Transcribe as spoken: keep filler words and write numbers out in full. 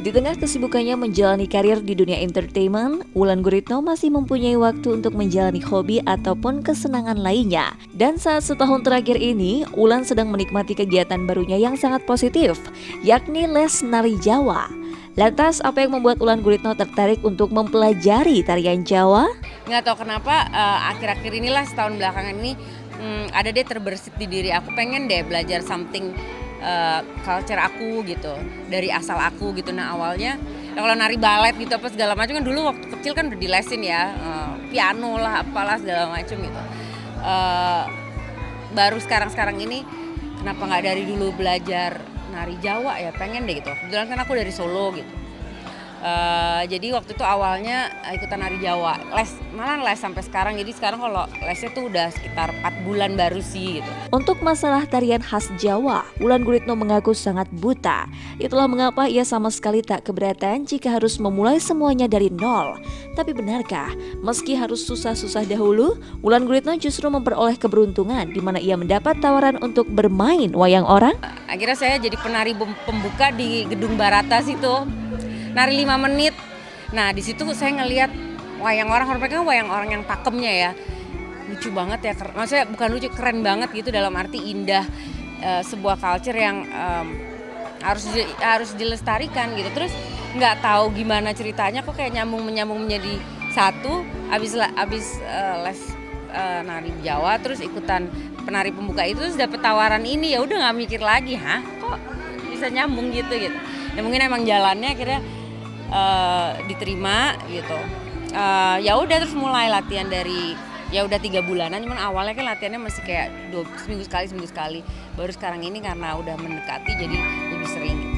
Di tengah kesibukannya menjalani karir di dunia entertainment, Wulan Guritno masih mempunyai waktu untuk menjalani hobi ataupun kesenangan lainnya. Dan saat setahun terakhir ini, Wulan sedang menikmati kegiatan barunya yang sangat positif, yakni les nari Jawa. Lantas, apa yang membuat Wulan Guritno tertarik untuk mempelajari tarian Jawa? Nggak tahu kenapa uh, akhir-akhir inilah setahun belakangan ini hmm, ada deh terbersit di diri aku, pengen deh belajar something uh, culture aku gitu, dari asal aku gitu. Nah awalnya ya kalau nari balet gitu apa segala macam kan dulu waktu kecil kan udah dilesin ya, uh, piano lah apalah segala macam gitu. Uh, baru sekarang-sekarang ini kenapa nggak dari dulu belajar nari Jawa ya, pengen deh gitu. Kebetulan kan aku dari Solo gitu. Uh, jadi waktu itu awalnya ikutan nari Jawa, les malah les sampai sekarang. Jadi sekarang kalau lesnya tuh udah sekitar empat bulan baru sih gitu. Untuk masalah tarian khas Jawa, Wulan Guritno mengaku sangat buta. Itulah mengapa ia sama sekali tak keberatan jika harus memulai semuanya dari nol. Tapi benarkah meski harus susah-susah dahulu, Wulan Guritno justru memperoleh keberuntungan di mana ia mendapat tawaran untuk bermain wayang orang? Akhirnya saya jadi penari pembuka di Gedung Barata situ. Nari lima menit. Nah di situ saya ngelihat wayang orang, mereka kan wayang orang yang pakemnya ya, lucu banget ya, maksudnya bukan lucu, keren banget gitu, dalam arti indah, e, sebuah culture yang um, harus di, harus dilestarikan gitu. Terus nggak tahu gimana ceritanya kok kayak nyambung menyambung menjadi satu. Abis abis uh, les uh, nari Jawa, terus ikutan penari pembuka itu, terus dapet tawaran ini, ya udah nggak mikir lagi, hah kok bisa nyambung gitu gitu. Ya mungkin emang jalannya akhirnya Uh, diterima gitu. Uh, ya udah terus mulai latihan dari ya udah tiga bulanan, cuman awalnya kan latihannya masih kayak dua seminggu sekali seminggu sekali. Baru sekarang ini karena udah mendekati jadi lebih sering.